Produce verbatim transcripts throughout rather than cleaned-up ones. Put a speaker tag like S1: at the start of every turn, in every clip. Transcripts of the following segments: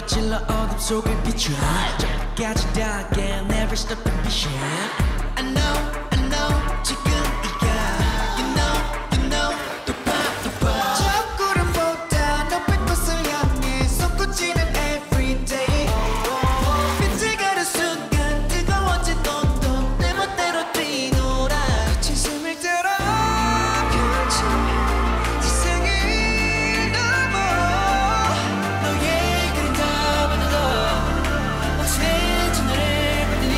S1: 불을 질러 어둠 속을 비춰 저까지 닿게 never stop the vision I know, I know 지금이야 You know, you know 또 봐, 또 봐 저 구름보다 높은 곳을 향해 솟구치는 everyday 빛을 가는 순간 뜨거워진 온도 내 멋대로 뛰노라 빛이 숨을 들어 그렇지 세상을 넘어 너의 그림 다 받아도 어찌됐지 너를 받으니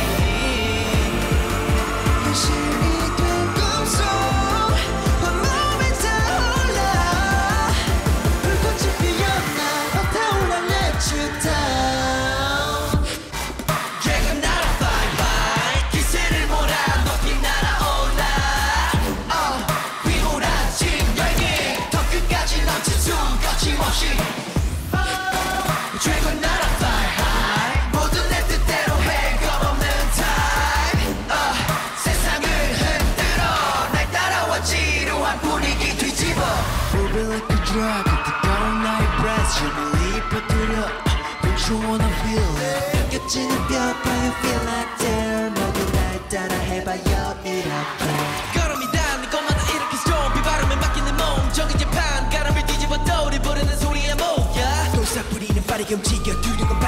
S1: 현실이 된 꿈속 온몸에 타올라 불꽃이 피어나 불타올라 let you down Dragon 날아 fly high 기세를 몰아 높이 날아올라 어 휘몰아친 열기 더 끝까지 넘친 숨 거침없이 Dragon 날아 fly high 모든 내 뜻대로 해 겁없는 time 어 세상을 흔들어 날 따라와 지루한 분위기 뒤집어 Moving like a drug 뜨거운 나의 breath 주물이 퍼뜨려 Don't you wanna feel it 느껴지는 벽 Can you feel like there 모두 날 따라 해봐요 이렇게 걸음이 닿는 곳마다 이렇게 storm 비바람에 맡기는 몸 정해진 판 가람을 뒤집어 떠오르 부르는 소리에 모여 돌싹 부리는 빠르게 움직여 두려운